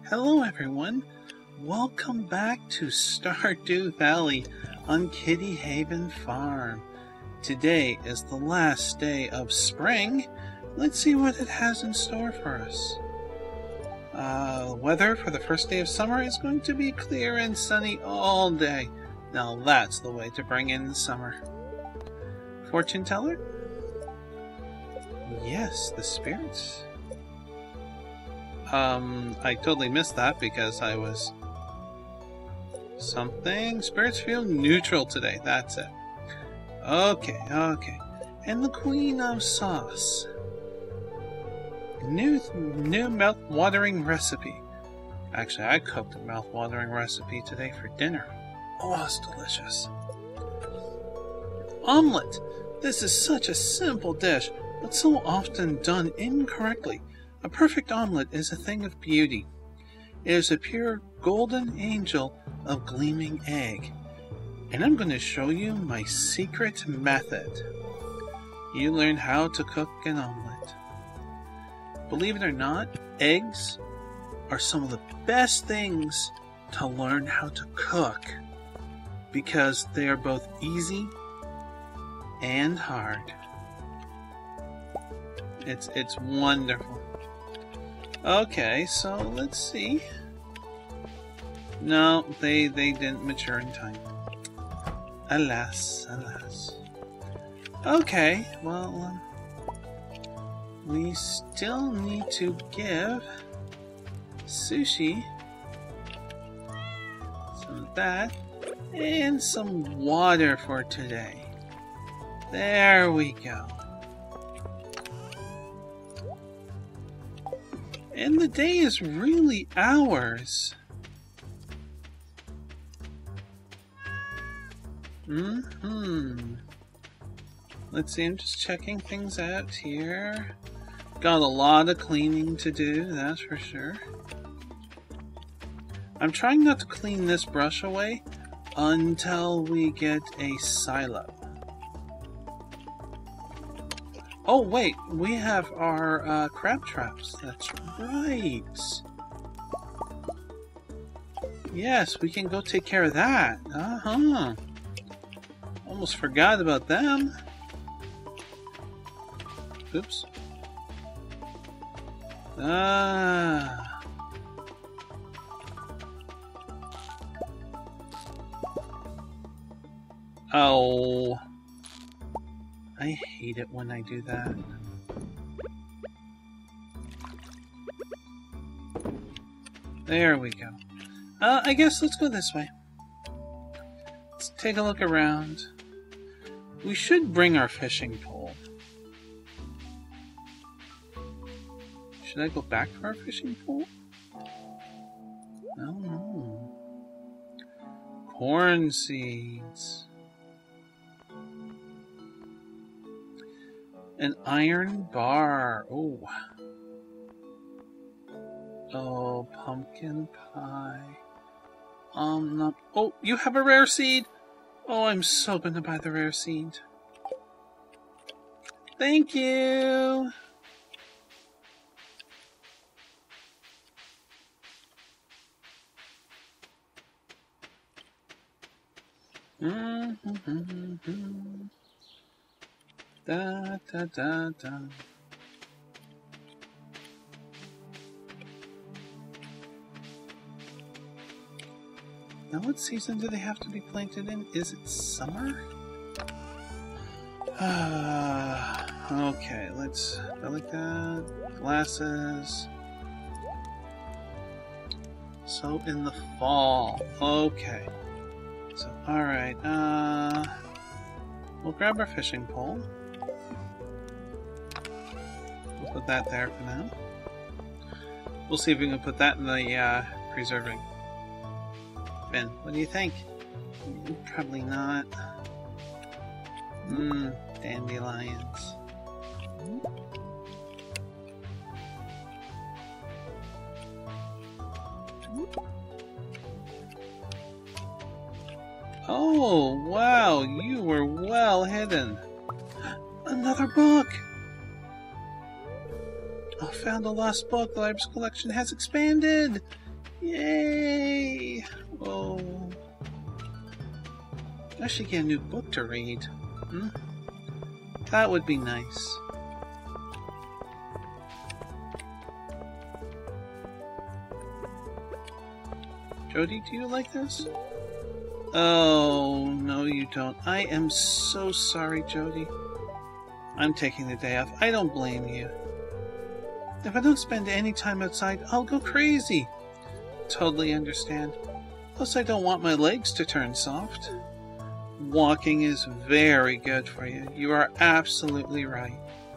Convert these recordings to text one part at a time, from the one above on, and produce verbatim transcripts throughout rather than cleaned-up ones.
Hello everyone, welcome back to Stardew Valley on Kitty Haven Farm. Today is the last day of spring. Let's see what it has in store for us. Uh, weather for the first day of summer is going to be clear and sunny all day. Now that's the way to bring in the summer. Fortune teller? Yes, the spirits. Um, I totally missed that because I was... Something? Spirits feel neutral today, that's it. Okay, okay. And the Queen of Sauce. New, new mouth-watering recipe. Actually, I cooked a mouth-watering recipe today for dinner. Oh, it's delicious. Omelette. This is such a simple dish, but so often done incorrectly. A perfect omelette is a thing of beauty. It is a pure golden angel of gleaming egg. And I'm going to show you my secret method. You learn how to cook an omelette. Believe it or not, eggs are some of the best things to learn how to cook because they are both easy and hard. It's, it's wonderful. Okay, so let's see. No, they they didn't mature in time. Alas, alas. Okay, well, um, we still need to give Sushi some of that and some water for today. There we go. And the day is really ours. Mm-hmm. Let's see, I'm just checking things out here. Got a lot of cleaning to do, that's for sure. I'm trying not to clean this brush away until we get a silo. Oh wait, we have our uh, crab traps. That's right. Yes, we can go take care of that. Uh-huh. Almost forgot about them. Oops. Ah. Oh. I hate it when I do that. There we go. Uh, I guess let's go this way. Let's take a look around. We should bring our fishing pole. Should I go back for our fishing pole? I don't know. Corn seeds. An iron bar. Oh. Oh, pumpkin pie. Um, not. Oh, you have a rare seed. Oh, I'm so gonna buy the rare seed. Thank you. Mm-hmm. Da da da da. Now what season do they have to be planted in? Is it summer? Uh, okay, let's go like that. Glasses. So in the fall. Okay. So alright, uh we'll grab our fishing pole. We'll put that there for now. We'll see if we can put that in the uh, preserving bin. What do you think? Probably not. Mmm, dandelions. Oh, wow, you were well hidden. Another book! I found a lost book. The library's collection has expanded. Yay! Oh. I should get a new book to read. Hmm? That would be nice. Jody, do you like this? Oh, no you don't. I am so sorry, Jody. I'm taking the day off. I don't blame you. If I don't spend any time outside, I'll go crazy. Totally understand. Plus, I don't want my legs to turn soft. Walking is very good for you. You are absolutely right.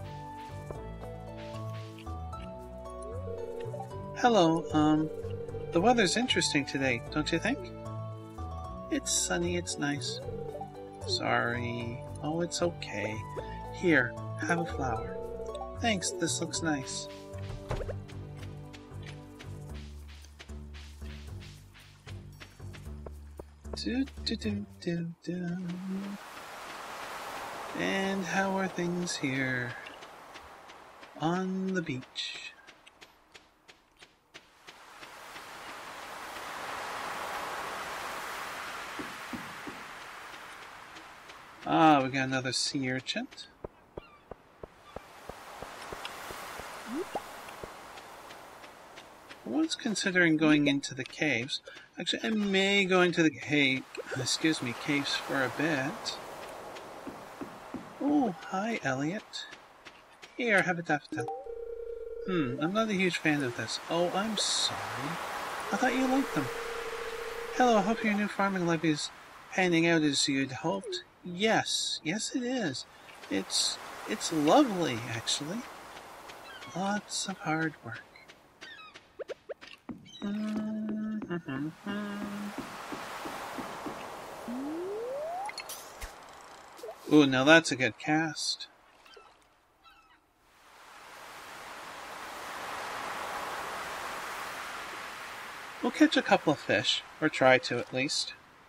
Hello, um, the weather's interesting today, don't you think? It's sunny, it's nice. Sorry. Oh, it's okay. Here, have a flower. Thanks, this looks nice. Do, do, do, do, do. And how are things here on the beach? Ah, we got another sea urchin. I was considering going into the caves. Actually, I may go into the cave, excuse me, caves for a bit. Oh, hi, Elliot. Here, have a daffodil. Hmm, I'm not a huge fan of this. Oh, I'm sorry. I thought you liked them. Hello, I hope your new farming life is panning out as you'd hoped. Yes, yes it is. It's, it's lovely, actually. Lots of hard work. Mm-hmm. Ooh, now that's a good cast. We'll catch a couple of fish, or try to at least.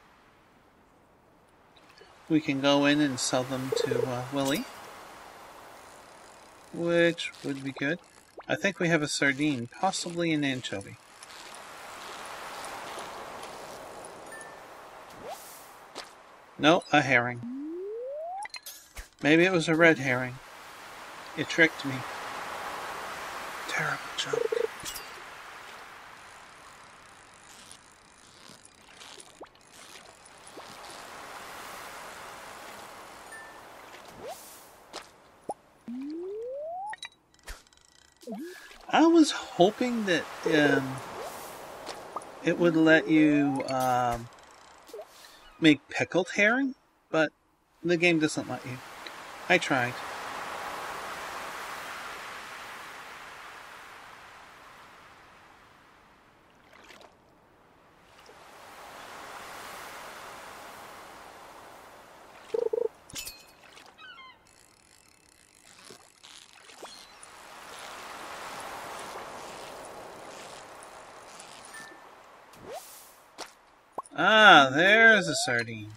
We can go in and sell them to uh, Willie, which would be good. I think we have a sardine, possibly an anchovy. No, a herring. Maybe it was a red herring. It tricked me. Terrible joke. I was hoping that um, it would let you um, make pickled herring, but the game doesn't let you. I tried. Ah, there's a sardine.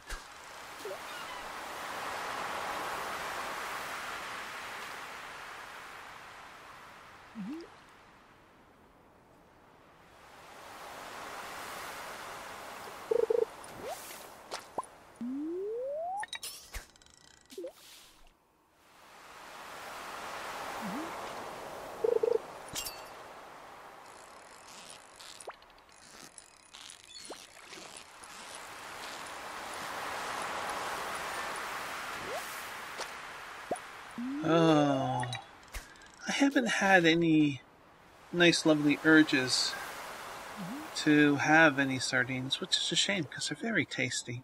Oh, I haven't had any nice lovely urges to have any sardines, which is a shame because they're very tasty.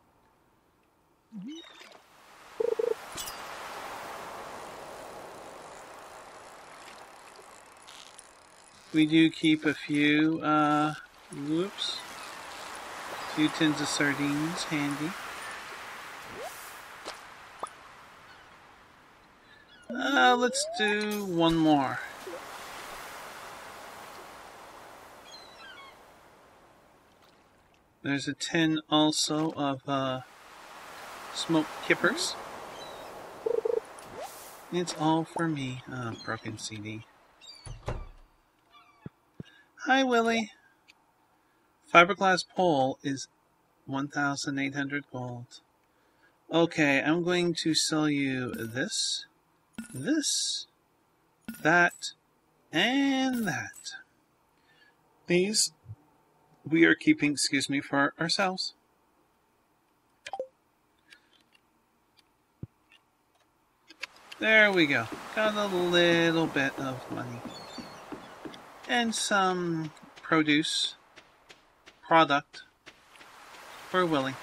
We do keep a few, uh, whoops, a few tins of sardines handy. Uh, let's do one more. There's a tin also of uh, smoked kippers. It's all for me. Oh, broken C D. Hi, Willie. Fiberglass pole is one thousand eight hundred gold. Okay, I'm going to sell you this, this, that, and that. These we are keeping, excuse me, for ourselves. There we go. Got a little bit of money. And some produce, product for Willie.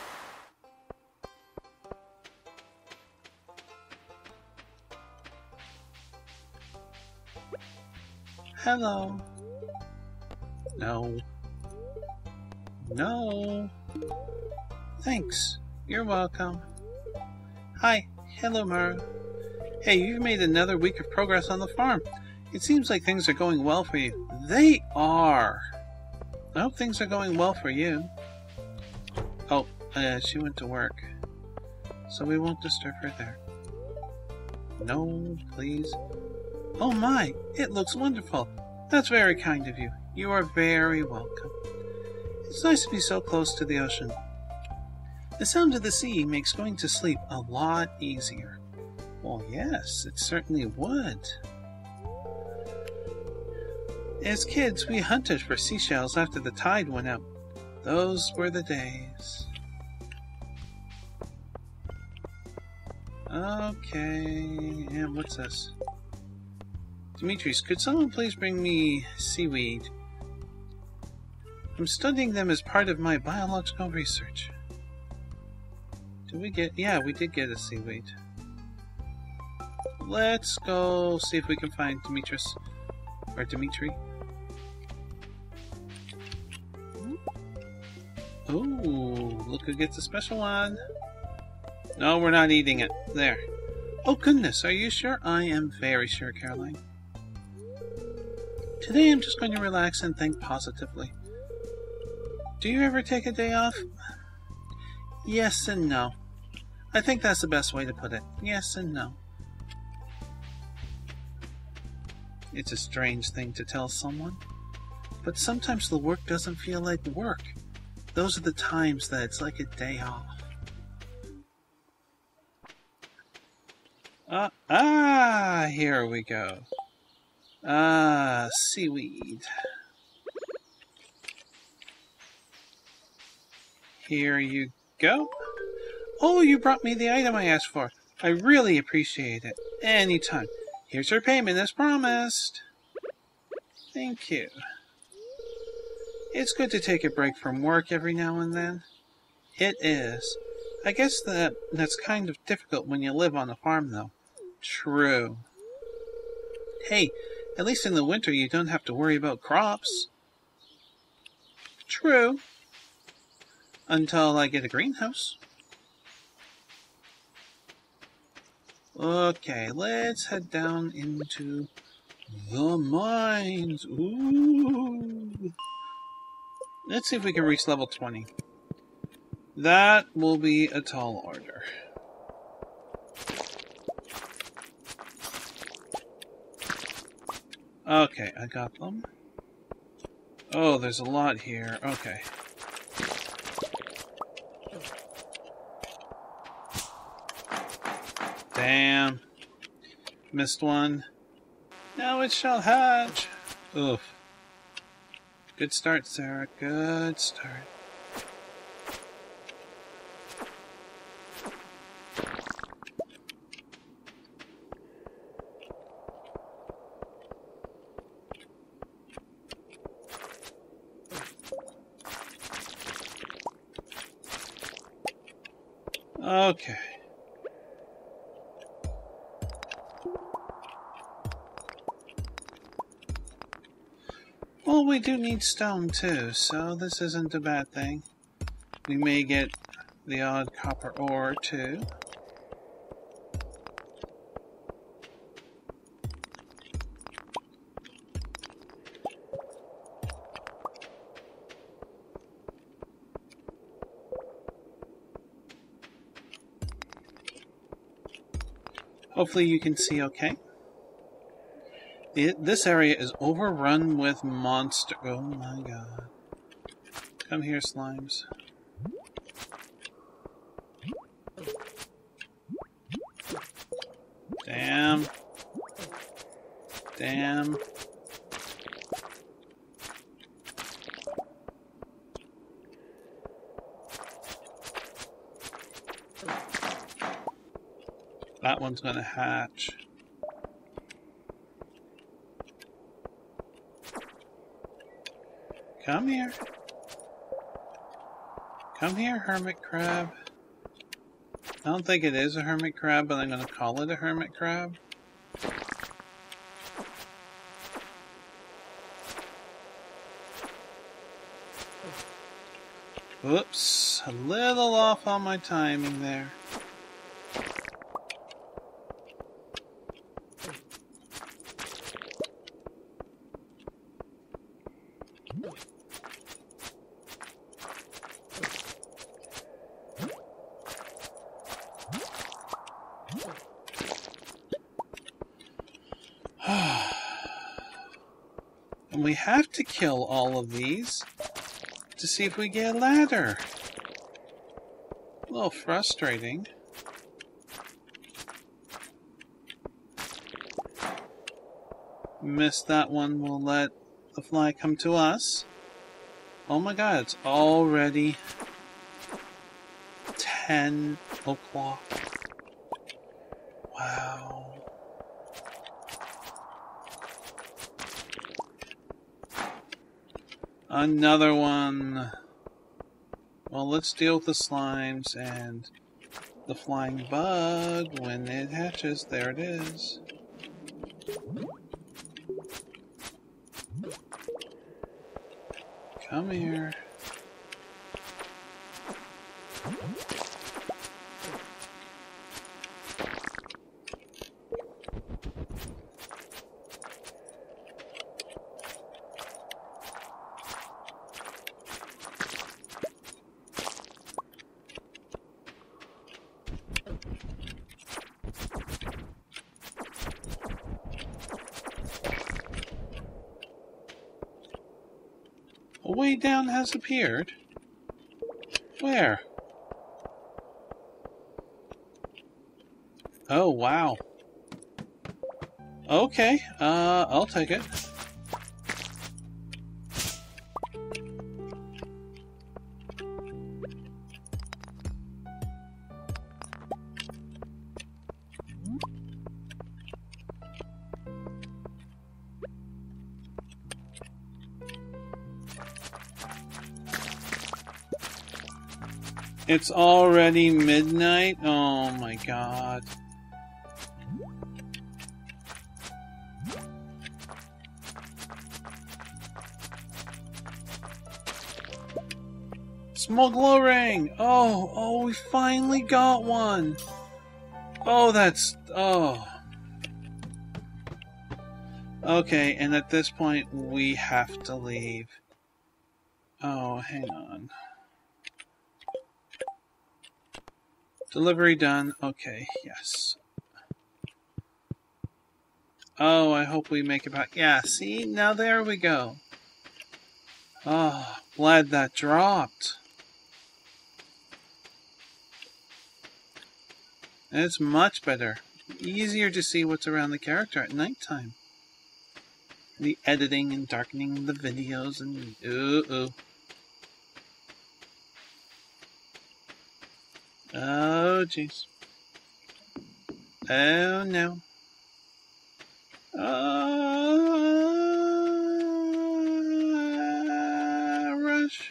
Hello. No. No. Thanks. You're welcome. Hi. Hello, Mara. Hey, you've made another week of progress on the farm. It seems like things are going well for you. They are. I hope things are going well for you. Oh, uh, she went to work. So we won't disturb her there. No, please. Oh my, it looks wonderful. That's very kind of you. You are very welcome. It's nice to be so close to the ocean. The sound of the sea makes going to sleep a lot easier. Well, yes, it certainly would. As kids, we hunted for seashells after the tide went out. Those were the days. Okay, and what's this? Demetrius, could someone please bring me seaweed? I'm studying them as part of my biological research. Did we get... Yeah, we did get a seaweed. Let's go see if we can find Demetrius. Or Dimitri. Ooh, look who gets a special one. No, we're not eating it. There. Oh goodness, are you sure? I am very sure, Caroline. Today I'm just going to relax and think positively. Do you ever take a day off? Yes and no. I think that's the best way to put it. Yes and no. It's a strange thing to tell someone, but sometimes the work doesn't feel like work. Those are the times that it's like a day off. Uh, ah, here we go. Ah, seaweed. Here you go. Oh, you brought me the item I asked for. I really appreciate it. Anytime. Here's your payment as promised. Thank you. It's good to take a break from work every now and then. It is. I guess that that's kind of difficult when you live on a farm, though. True. Hey, at least in the winter you don't have to worry about crops. True. Until I get a greenhouse. Okay, let's head down into the mines. Ooh. Let's see if we can reach level twenty. That will be a tall order. Okay, I got them. Oh, there's a lot here. Okay. Damn. Missed one. Now it shall hatch. Oof. Good start, Sarah. Good start. Okay. Well, we do need stone too, so this isn't a bad thing. We may get the odd copper ore too. Hopefully you can see okay. It, this area is overrun with monsters. Oh my god. Come here, slimes. Damn. Damn. That one's gonna hatch. Come here. Come here, hermit crab. I don't think it is a hermit crab, but I'm gonna call it a hermit crab. Whoops, a little off on my timing there. And we have to kill all of these to see if we get a ladder. A little frustrating. Missed that one. We'll let the fly come to us. Oh my god, it's already ten o'clock. Wow. Another one. Well, let's deal with the slimes and the flying bug when it hatches. There it is. Come here. A way down has appeared. Where? Oh, wow. Okay, uh, I'll take it. It's already midnight? Oh my god. Small glow ring! Oh, oh, we finally got one! Oh, that's... oh. Okay, and at this point, we have to leave. Oh, hang on. Delivery done. Okay, yes. Oh, I hope we make it back. Yeah, see? Now there we go. Oh, glad that dropped. And it's much better. Easier to see what's around the character at nighttime. The editing and darkening the videos and ooh ooh. Oh jeez. Oh no. Uh, rush.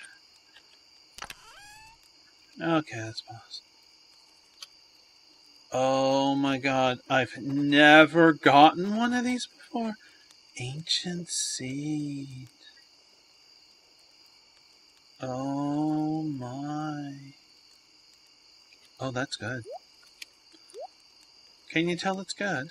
Okay, let's pause. Oh my god, I've never gotten one of these before. Ancient seed. Oh my. Oh, that's good. Can you tell it's good?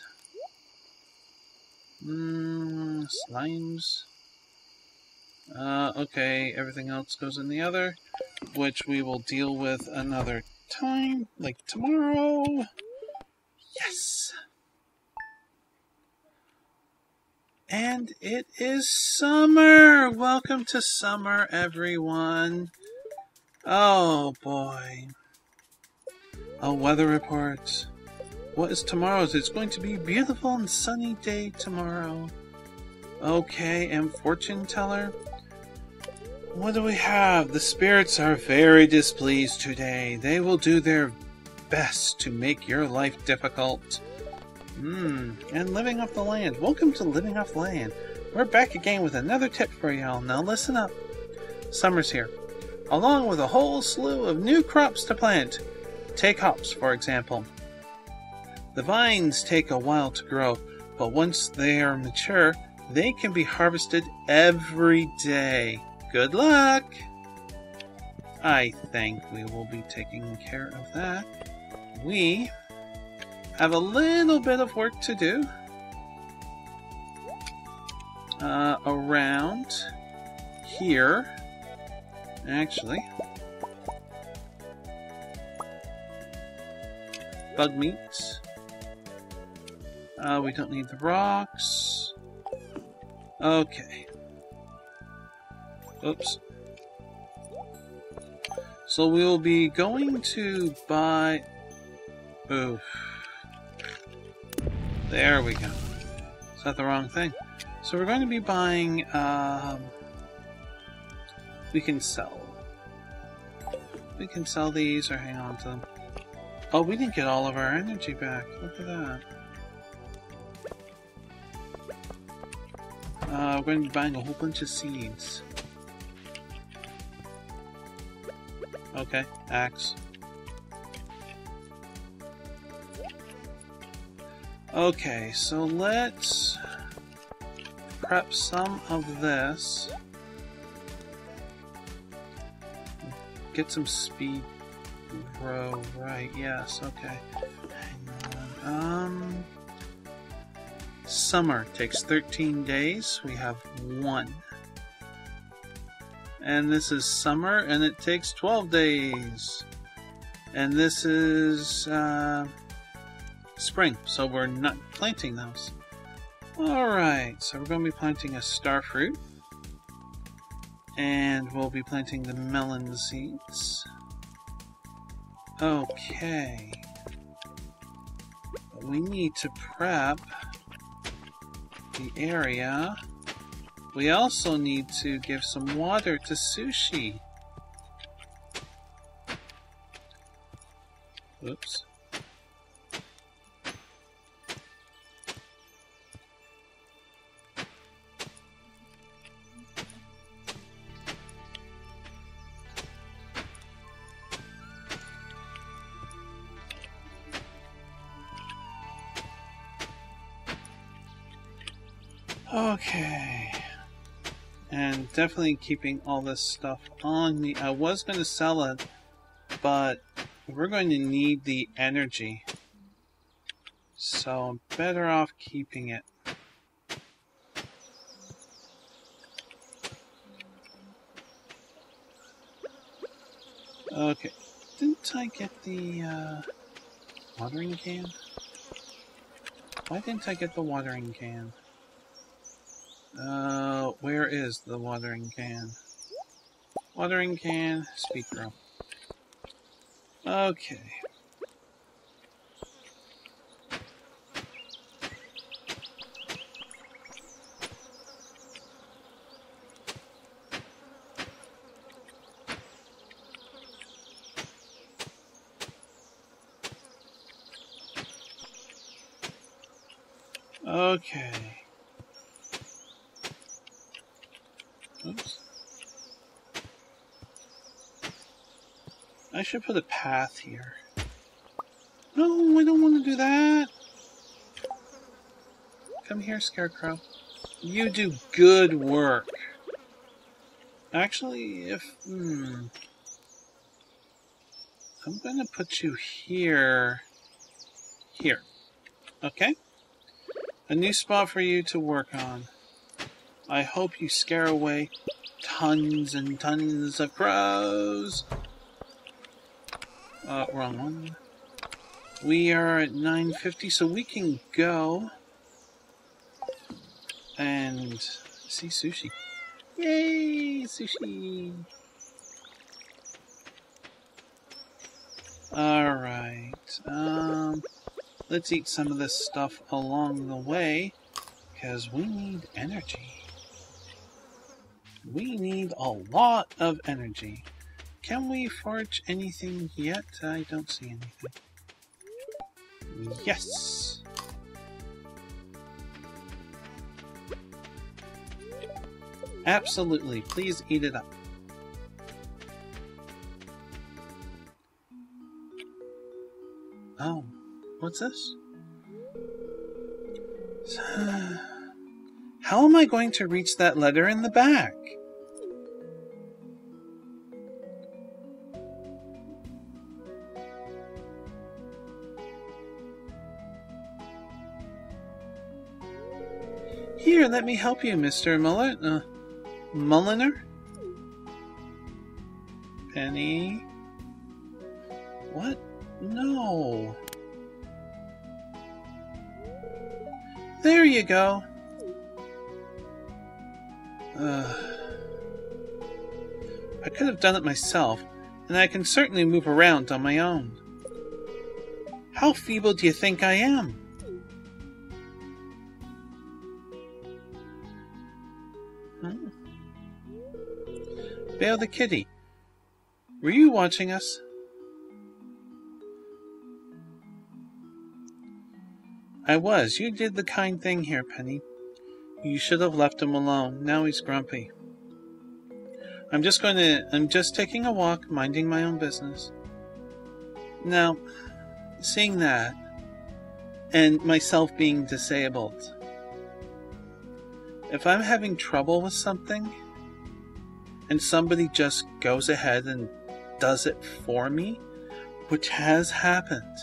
Mmm, slimes. Uh, okay, everything else goes in the other, which we will deal with another time, like tomorrow. Yes! And it is summer! summer! Welcome to summer, everyone. Oh, boy. Oh, weather reports. What is tomorrow's? It's going to be a beautiful and sunny day tomorrow. Okay, and fortune teller? What do we have? The spirits are very displeased today. They will do their best to make your life difficult. Hmm, and living off the land. Welcome to Living Off the Land. We're back again with another tip for y'all. Now listen up. Summer's here, along with a whole slew of new crops to plant. Take hops, for example. The vines take a while to grow, but once they are mature, they can be harvested every day. Good luck! I think we will be taking care of that. We have a little bit of work to do uh, around here. Actually, bug meat. Uh, we don't need the rocks. Okay. Oops. So we will be going to buy... Oof. There we go. Is that the wrong thing? So we're going to be buying... Um, we can sell. We can sell these or hang on to them. Oh, we didn't get all of our energy back. Look at that. Uh, we're going to be buying a whole bunch of seeds. Okay, axe. Okay, so let's prep some of this. Get some speed grow, right, yes, okay. Hang on. Um... Summer takes thirteen days. We have one. And this is summer, and it takes twelve days. And this is uh, spring, so we're not planting those. Alright, so we're going to be planting a star fruit. And we'll be planting the melon seeds. Okay. We need to prep the area. We also need to give some water to Sushi. Oops. Okay, and definitely keeping all this stuff on me. I was going to sell it, but we're going to need the energy, so I'm better off keeping it. Okay, didn't I get the uh, watering can? Why didn't I get the watering can? Uh, where is the watering can? Watering can, speed grow. Okay. Okay. Oops. I should put a path here. No, I don't want to do that. Come here, Scarecrow. You do good work. Actually, if... Hmm... I'm going to put you here. Here. Okay? A new spot for you to work on. I hope you scare away tons and tons of crows. Uh, wrong one. We are at nine fifty, so we can go and see Sushi. Yay, sushi! Alright, um, let's eat some of this stuff along the way, because we need energy. We need a lot of energy. Can we forge anything yet? I don't see anything. Yes! Absolutely, please eat it up. Oh, what's this? How am I going to reach that letter in the back? Here, let me help you, Mister Muller. Uh, Mulliner? Penny? What? No. There you go. Uh, I could have done it myself, and I can certainly move around on my own. How feeble do you think I am? Hmm? Bale the kitty, were you watching us? I was. You did the kind thing here, Penny. You should have left him alone. Now he's grumpy. I'm just going to... I'm just taking a walk, minding my own business. Now, seeing that, and myself being disabled, if I'm having trouble with something, and somebody just goes ahead and does it for me, which has happened,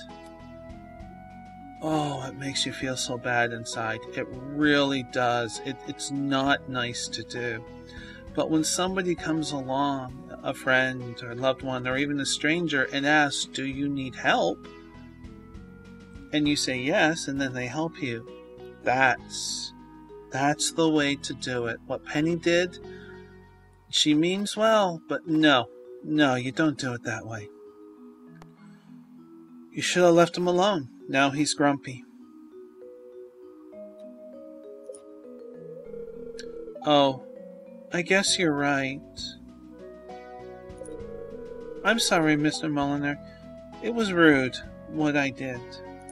oh, it makes you feel so bad inside. It really does. It, it's not nice to do. But when somebody comes along, a friend or loved one or even a stranger, and asks, do you need help? And you say yes, and then they help you. That's, that's the way to do it. What Penny did, she means well, but no, no, you don't do it that way. You should have left him alone. Now he's grumpy. Oh, I guess you're right. I'm sorry, Mister Mulliner. It was rude, what I did.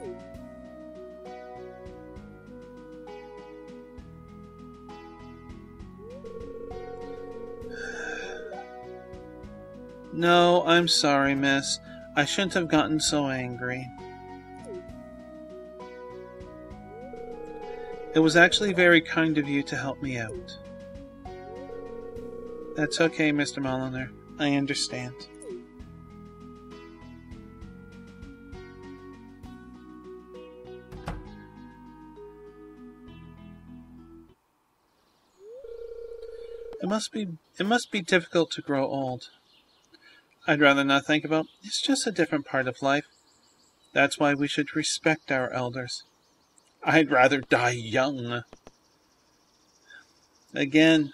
No, I'm sorry, miss. I shouldn't have gotten so angry. It was actually very kind of you to help me out. That's okay, Mister Mulliner. I understand. It must be it must be difficult to grow old. I'd rather not think about it. It's just a different part of life. That's why we should respect our elders. I'd rather die young. Again,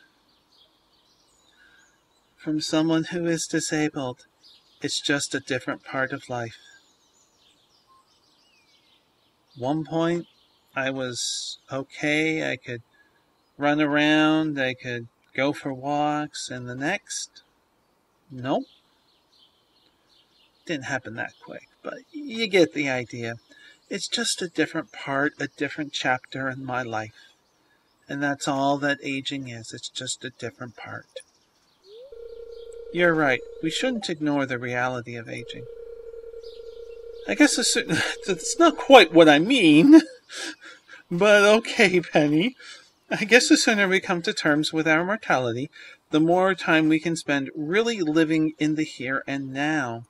from someone who is disabled, it's just a different part of life. One point, I was okay. I could run around. I could go for walks. And the next, nope. Didn't happen that quick, but you get the idea. It's just a different part, a different chapter in my life. And that's all that aging is. It's just a different part. You're right. We shouldn't ignore the reality of aging. I guess it's, it's not quite what I mean. But okay, Penny. I guess the sooner we come to terms with our mortality, the more time we can spend really living in the here and now.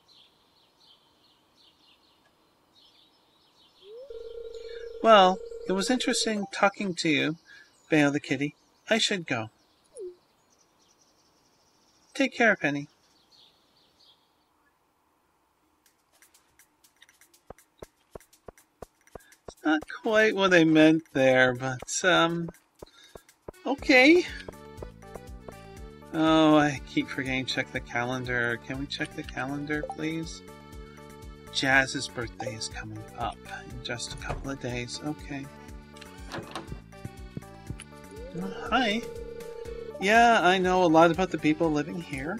Well, it was interesting talking to you, Bale the kitty. I should go. Take care, Penny. It's not quite what I meant there, but, um, okay. Oh, I keep forgetting to check the calendar. Can we check the calendar, please? Jazz's birthday is coming up in just a couple of days. Okay. Oh, hi. Yeah, I know a lot about the people living here.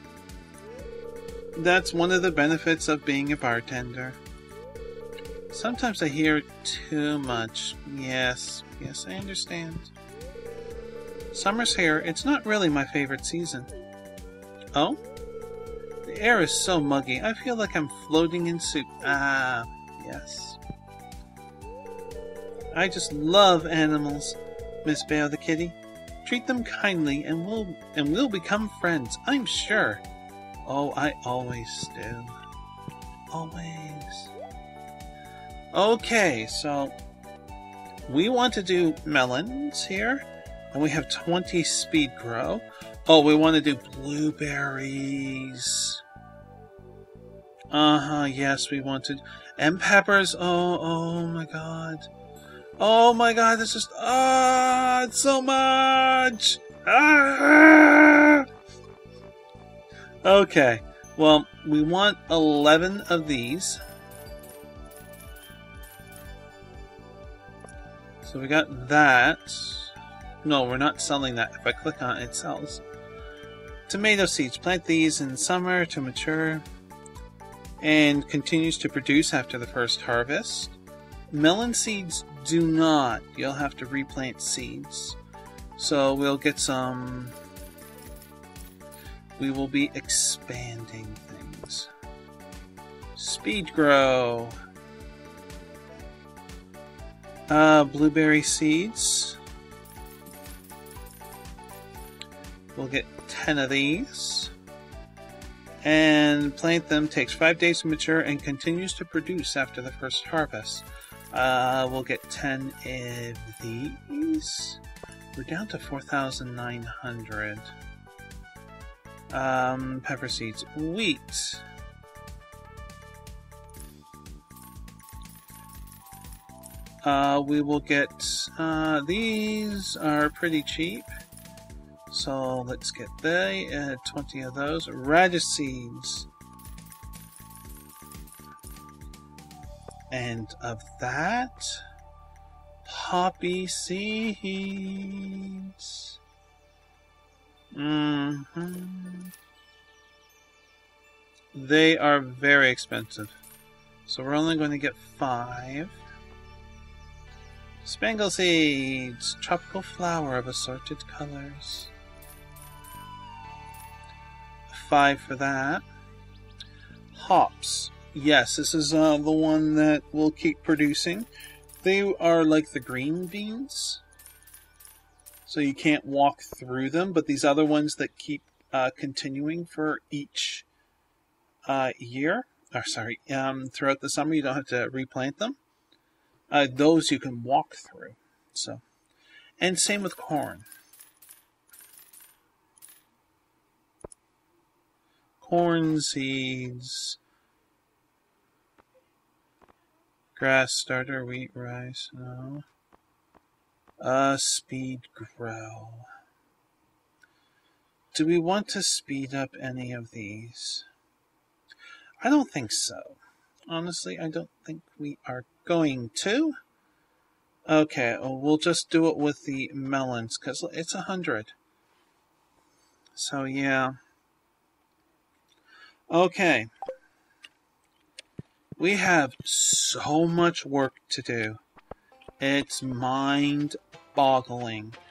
That's one of the benefits of being a bartender. Sometimes I hear too much. Yes, yes, I understand. Summer's here. It's not really my favorite season. Oh? The air is so muggy. I feel like I'm floating in soup. Ah, yes. I just love animals, Miss Bear the kitty. Treat them kindly and we'll, and we'll become friends, I'm sure. Oh, I always do. Always. Okay, so we want to do melons here, and we have twenty speed grow. Oh, we want to do blueberries. Uh-huh, yes, we wanted... And peppers, oh, oh my god. Oh my god, this is... Ah, it's so much! Ah! Okay, well, we want eleven of these. So we got that. No, we're not selling that. If I click on it, it sells. Tomato seeds. Plant these in summer to mature and continues to produce after the first harvest. Melon seeds do not. You'll have to replant seeds. So we'll get some... We will be expanding things. Speed grow. Uh, blueberry seeds. We'll get ten of these. And plant them. Takes five days to mature and continues to produce after the first harvest. Uh, we'll get ten of these. We're down to four thousand nine hundred. Um, pepper seeds. Wheat. Uh, we will get, uh, these are pretty cheap. So let's get the, uh, twenty of those. Radish seeds. And of that, poppy seeds. Mm-hmm. They are very expensive. So we're only going to get five. Spangle seeds. Tropical flower of assorted colors. Five for that. Hops. Yes, this is uh, the one that will keep producing. They are like the green beans. So you can't walk through them, but these other ones that keep uh, continuing for each uh, year, or sorry, um, throughout the summer, you don't have to replant them. Uh, those you can walk through. So, and same with corn. Corn seeds, grass starter, wheat, rice, no. Uh, speed grow. Do we want to speed up any of these? I don't think so. Honestly, I don't think we are going to. Okay, well, we'll just do it with the melons, because it's a hundred. So, yeah. Okay. We have so much work to do. It's mind-boggling.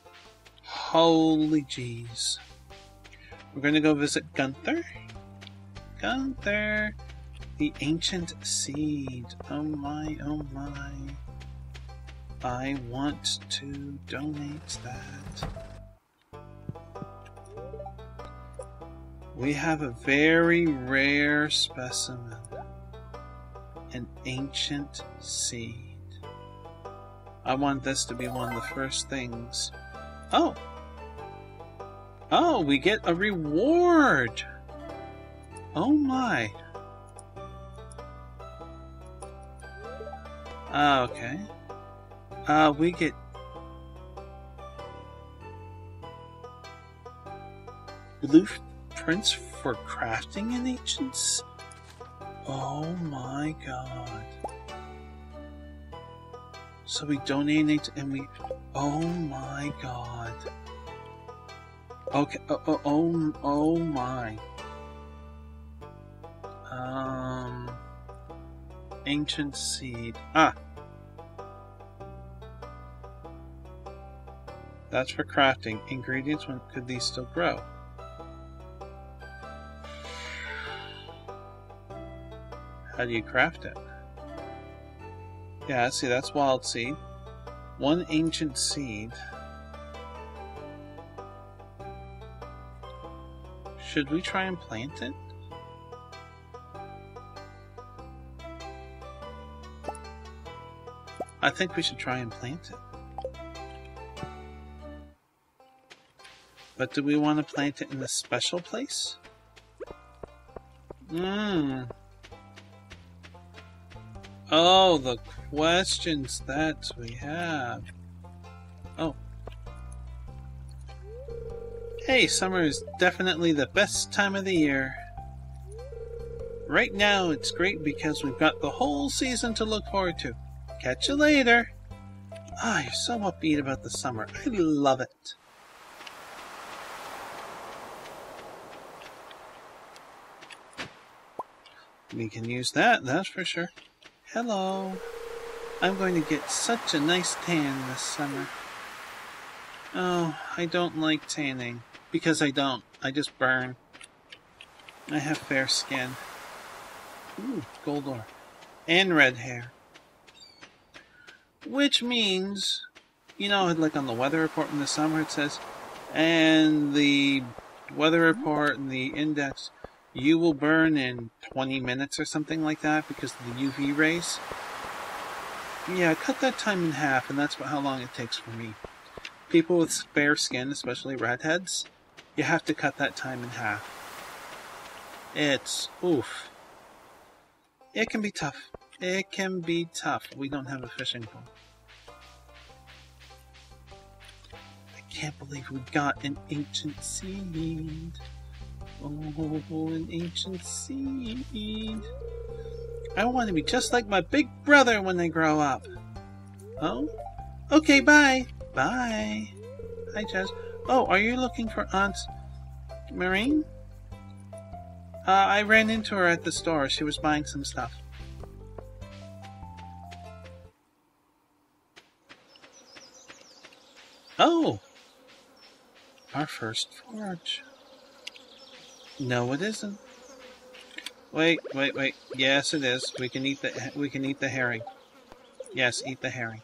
Holy jeez. We're going to go visit Gunther. Gunther. The ancient seed. Oh my, oh my. I want to donate that. We have a very rare specimen. An ancient seed. I want this to be one of the first things. Oh! Oh, we get a reward! Oh my. Ah, okay. Uh, we get... blueprints for crafting in ancients? Oh my god. So we donate and we... Oh my god. Okay, oh, oh, oh, oh my. Um... Ancient seed. Ah! That's for crafting. Ingredients, when could these still grow? How do you craft it? Yeah, see, that's wild seed. One ancient seed. Should we try and plant it? I think we should try and plant it. But do we want to plant it in a special place? Mmm. Oh, the questions that we have. Oh. Hey, summer is definitely the best time of the year. Right now, it's great because we've got the whole season to look forward to. Catch you later. Ah, you're so upbeat about the summer. I love it. We can use that, that's for sure. Hello. I'm going to get such a nice tan this summer. Oh, I don't like tanning. Because I don't. I just burn. I have fair skin. Ooh, gold ore. And red hair. Which means, you know, like on the weather report in the summer it says, and the weather report and the index, you will burn in twenty minutes or something like that because of the U V rays. Yeah, cut that time in half, and that's how long it takes for me. People with fair skin, especially redheads, you have to cut that time in half. It's, oof. It can be tough. It can be tough. We don't have a fishing pole. I can't believe we got an ancient seed. Oh, an ancient seed. I want to be just like my big brother when I grow up. Oh? Okay, bye. Bye. Hi, Jess. Oh, are you looking for Aunt Maureen? Uh, I ran into her at the store. She was buying some stuff. Oh! Our first forage. No, it isn't. Wait, wait, wait. Yes, it is. We can eat the we can eat the herring. Yes, eat the herring.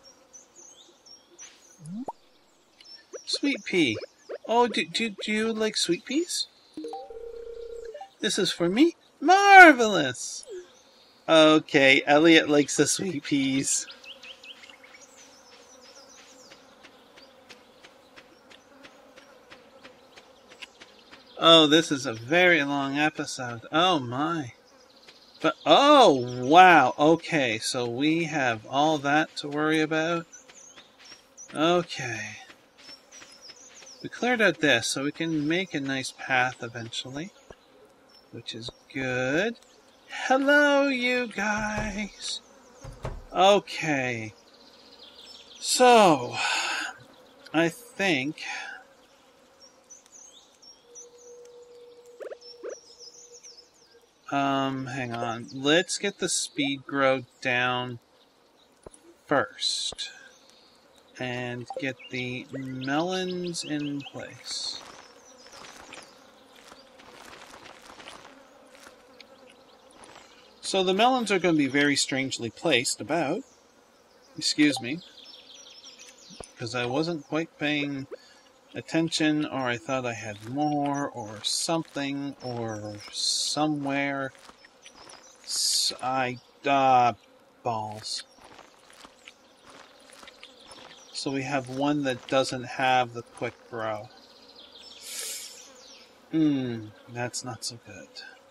Sweet pea. Oh, do, do, do you like sweet peas? This is for me? Marvelous! Okay, Elliot likes the sweet peas. Oh, this is a very long episode. Oh my. But, oh, wow. Okay, so we have all that to worry about. Okay. We cleared out this, so we can make a nice path eventually. Which is good. Hello, you guys. Okay. So, I think... Um, hang on. Let's get the speed grow down first. And get the melons in place. So the melons are going to be very strangely placed about. Excuse me. Because I wasn't quite paying attention, or I thought I had more, or something, or somewhere. S I, uh, balls. So we have one that doesn't have the quick grow. Hmm, that's not so good.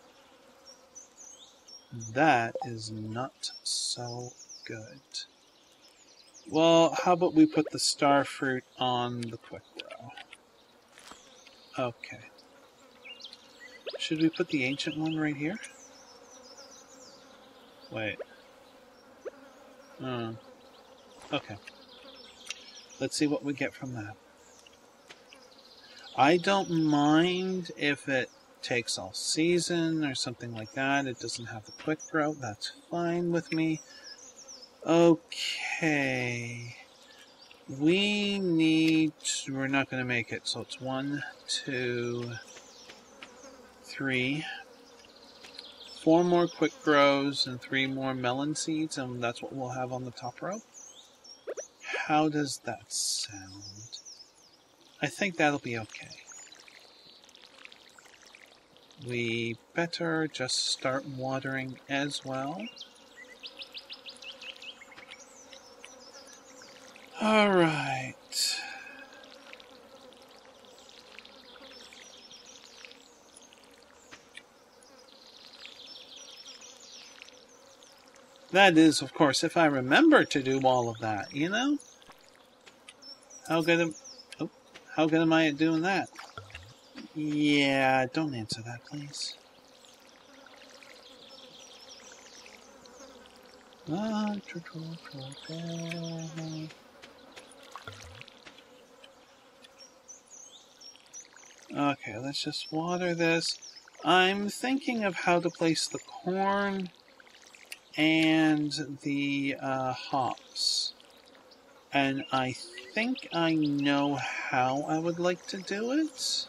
That is not so good. Well, how about we put the star fruit on the quick grow? Okay. Should we put the ancient one right here? Wait. Oh. Okay. Let's see what we get from that. I don't mind if it takes all season or something like that. It doesn't have the quick grow. That's fine with me. Okay. We need... We're not going to make it. So it's one, two, three. Four more quick grows and three more melon seeds. And that's what we'll have on the top row. How does that sound? I think that'll be okay. We better just start watering as well. Alright. That is, of course, if I remember to do all of that, you know? How good am, oh, how good am I at doing that? Yeah, don't answer that, please. Ah, okay, let's just water this. I'm thinking of how to place the corn and the uh, hops. And I think I know how I would like to do it.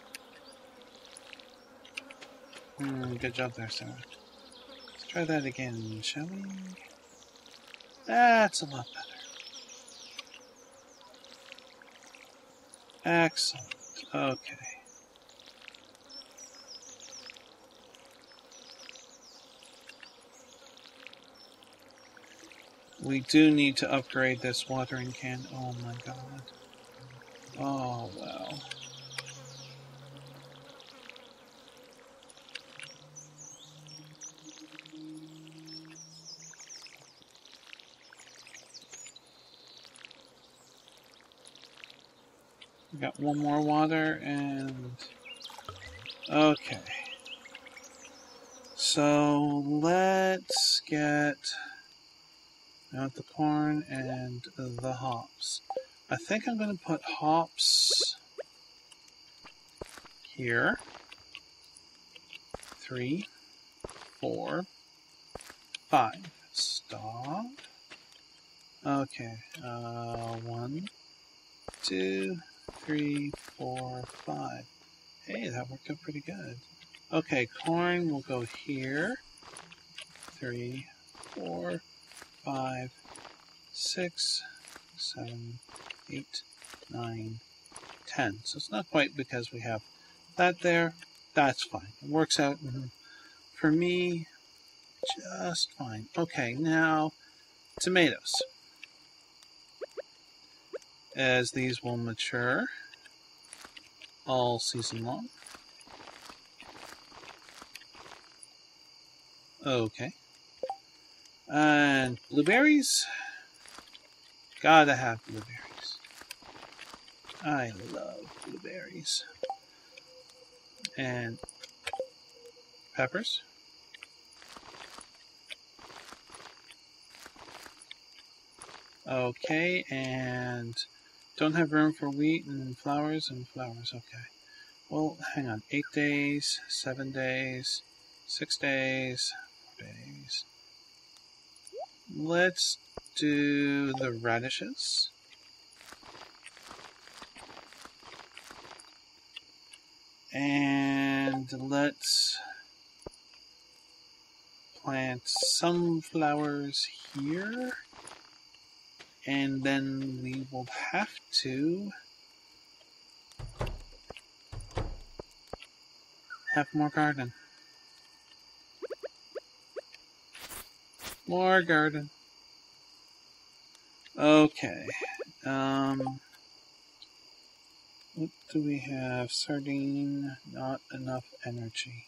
Hmm, good job there, Sarah. Let's try that again, shall we? That's a lot better. Excellent. Okay. We do need to upgrade this watering can. Oh my god. Oh, well. We got one more water and... Okay. So, let's get... out the corn and the hops. I think I'm going to put hops here. Three, four, five. Stop. Okay. Uh, one, two, three, four, five. Hey, that worked out pretty good. Okay, corn will go here. Three, four, five, six, seven, eight, nine, ten. So it's not quite because we have that there. That's fine. It works out mm-hmm. for me just fine. Okay, now tomatoes. As these will mature all season long. Okay. And blueberries. Gotta have blueberries. I love blueberries. And peppers. Okay, and don't have room for wheat and flowers and flowers. Okay. Well, hang on. Eight days, seven days, six days, four days. Let's do the radishes. And let's plant sunflowers here. And then we will have to have more garden. More garden. Okay. Um, what do we have? Sardine, not enough energy.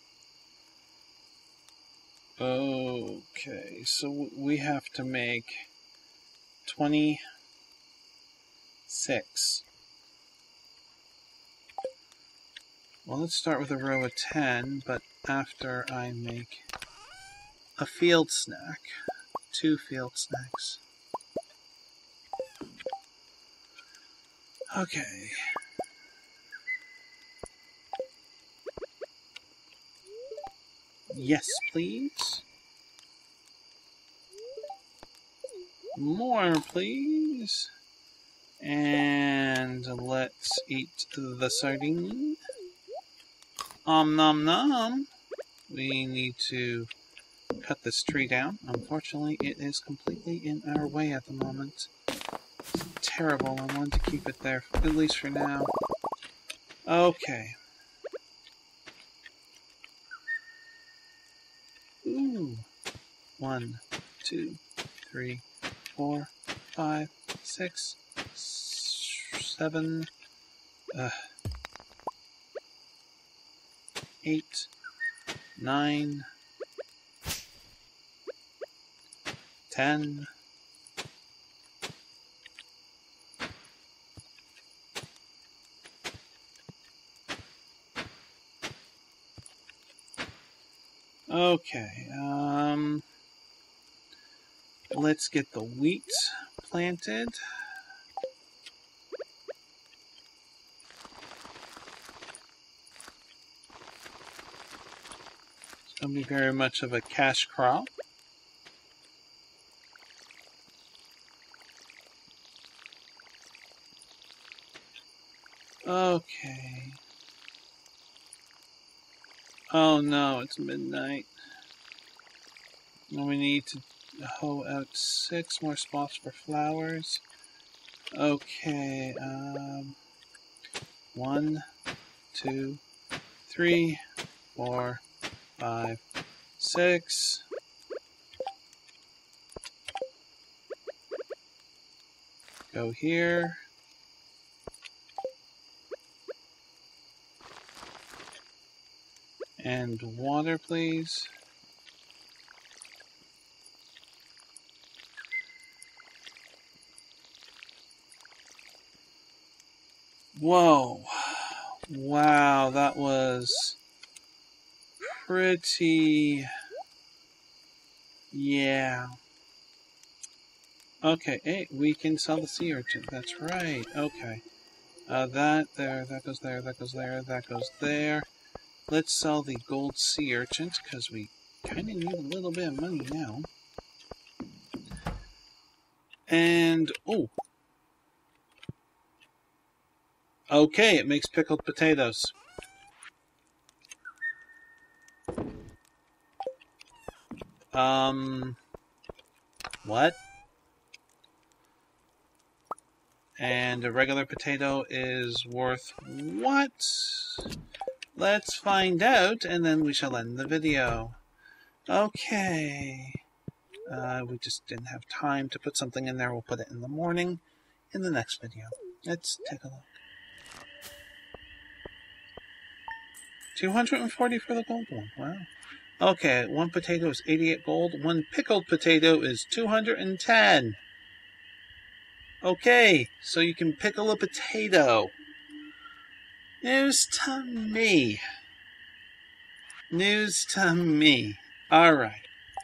Okay, so we have to make twenty-six. Well, let's start with a row of ten, but after I make a field snack. Two field snacks. Okay. Yes, please. More, please. And let's eat the sardine. Om nom nom. We need to cut this tree down. Unfortunately, it is completely in our way at the moment. It's terrible. I want to keep it there, at least for now. Okay. Ooh. One, two, three, four, five, six, seven, uh, eight, nine, ten, okay, um, let's get the wheat planted. It's going to be very much of a cash crop. Okay. Oh no, it's midnight. And we need to hoe out six more spots for flowers. Okay, um, one, two, three, four, five, six. Go here. And water, please. Whoa. Wow, that was pretty... Yeah. Okay, hey, we can sell the sea urchin. That's right. Okay. Uh, that, there, that goes there, that goes there, that goes there. Let's sell the gold sea urchins, because we kind of need a little bit of money now. And, oh. Okay, it makes pickled potatoes. Um, what? And a regular potato is worth what? Let's find out, and then we shall end the video. Okay. Uh, we just didn't have time to put something in there. We'll put it in the morning in the next video. Let's take a look. two hundred forty for the gold one. Wow. Okay, one potato is eighty-eight gold. One pickled potato is two hundred ten. Okay, so you can pickle a potato. News to me. News to me. Alright.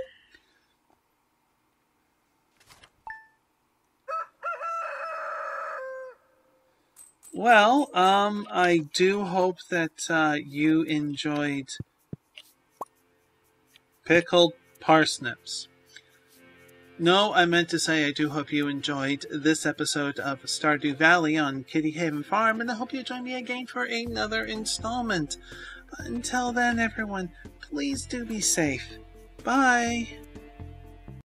Well, um, I do hope that uh, you enjoyed pickled parsnips. No, I meant to say I do hope you enjoyed this episode of Stardew Valley on Kitty Haven Farm, and I hope you join me again for another installment. Until then, everyone, please do be safe. Bye!